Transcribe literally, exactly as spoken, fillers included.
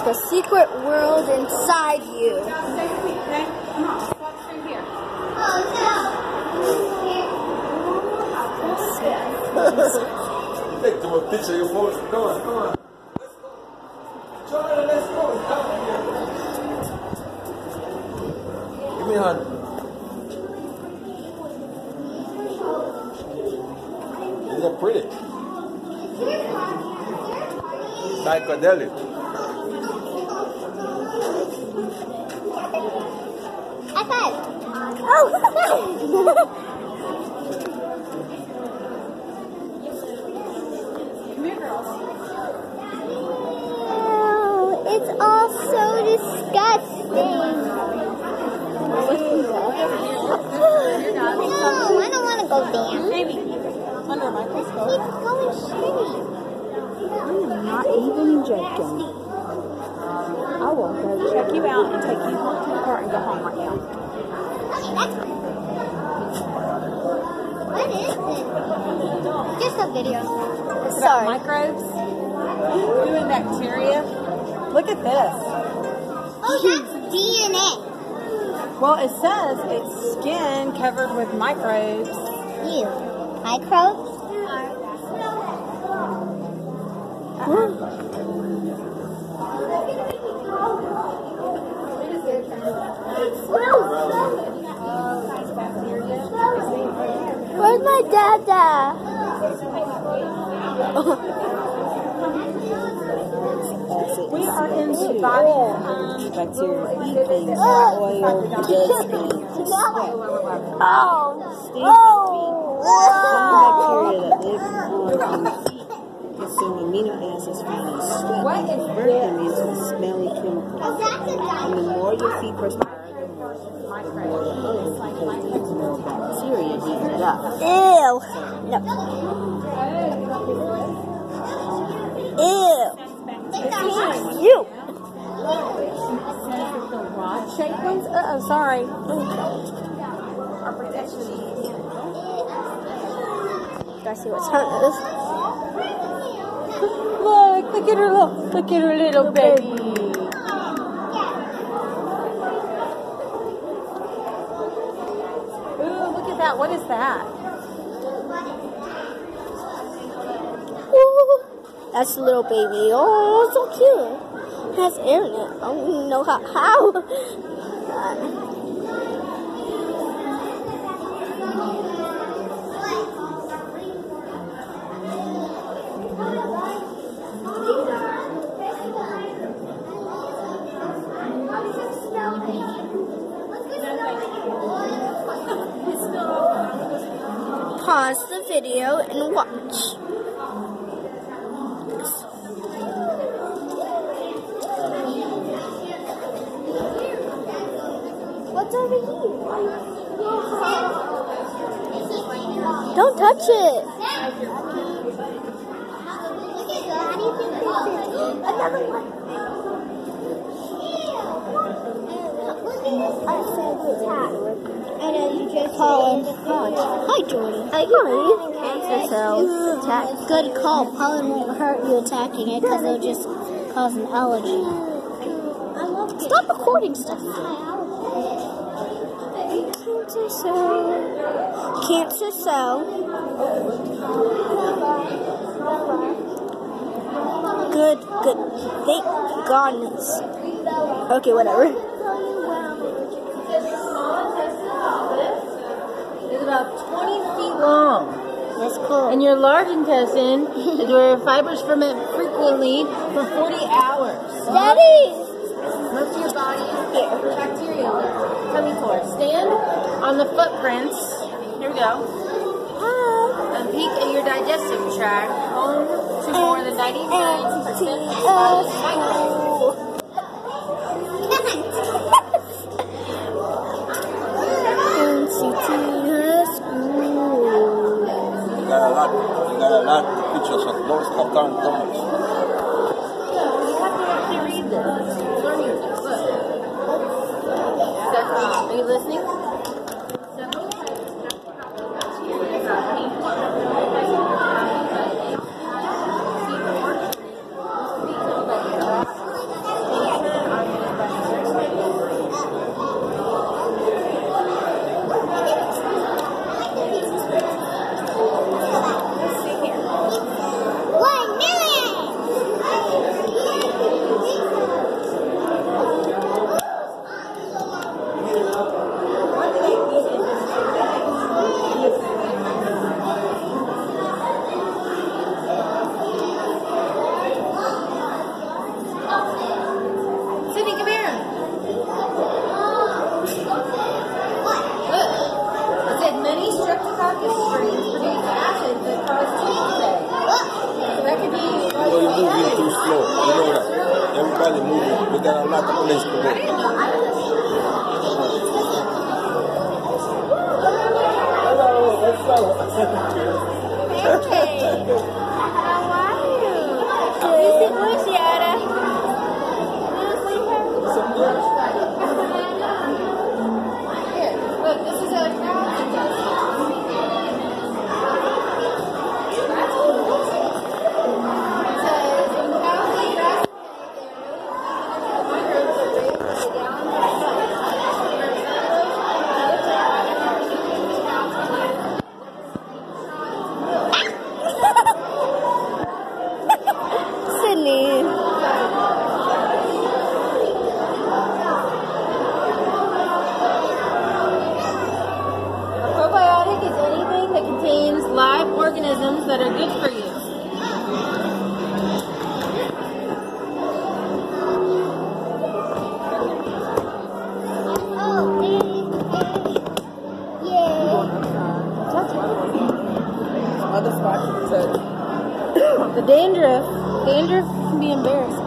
the secret world inside you. Okay, come on, let's walk through here. Take them a picture of your phone. Come on, come on. Charlie, let's go. Give me a hand. These are pretty. Psychedelic. High five. Oh. Come here, girls. Oh, it's all so disgusting. No, I don't want to go there. Maybe. Under a microscope. Keep going straight. I'm not even joking. I will go check you out and take you home to the car and go home right now. Okay, that's fine. What is this? Just a video. It's Sorry. about microbes, human bacteria. Look at this. Oh, that's D N A. Well, it says it's skin covered with microbes. Ew. Microbes? Where's my dada? We are in the body. Um, bacteria eat things like oil, dead skin, sweat. Oh. Some bacteria that live on your feet consume amino acids found in sweat and convert them into smelly chemicals. And the more your feet perspire, the more it is because there's more bacteria eating it up. Ew. No. Ew. You. Shake ones? Uh-oh, sorry. Gotta see what time it is. Look, look at her little, look at her little baby. Ooh, look at that. What is that? Ooh, that's a little baby. Oh, so cute. It has air in it. I don't even know how. how. Uh, Pause the video and watch. What's over here? Don't touch it. Another one. And then you just Pollen. Hi, Jordan. Hi. Cancer cells attack. Good call. Pollen won't hurt you attacking it because it'll just cause an allergy. Stop recording stuff. Cancer cell. Cancer cell. Good, good. Thank goodness. Okay, whatever. It's about twenty feet long. That's cool. And your large intestine is where fibers ferment frequently for forty hours. Daddy! Most of your body is bacteria coming forward. Stand on the footprints. Here we go. Hi. And peek at your digestive tract. Home to more than ninety-nine percent of microbes. You got a lot, you got a lot of pictures of those current topics. You have to actually read this. Learn your book. Are you listening? We got a lot of place to go. Hey, how are you? Visit Luciana. Here, look, this is a crowd test. Sydney. A probiotic is anything that contains live organisms that are good for you. Oh, yeah. Other spots to touch. The dandruff, dandruff can be embarrassing.